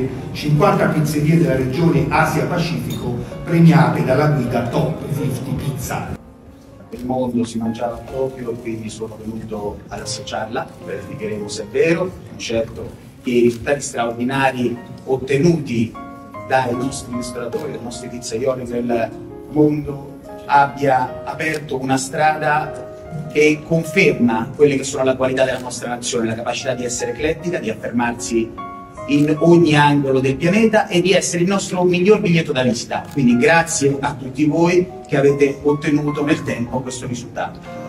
le 50 pizzerie della regione Asia-Pacifico premiate dalla guida Top 50 Pizza. Il mondo si mangiava proprio e quindi sono venuto ad associarla, verificheremo se è vero. Certo che i risultati straordinari ottenuti dai nostri ristoratori, dai nostri pizzaioli del mondo abbia aperto una strada che conferma quelle che sono la qualità della nostra nazione, la capacità di essere eclettica, di affermarsi in ogni angolo del pianeta e di essere il nostro miglior biglietto da visita. Quindi grazie a tutti voi che avete ottenuto nel tempo questo risultato.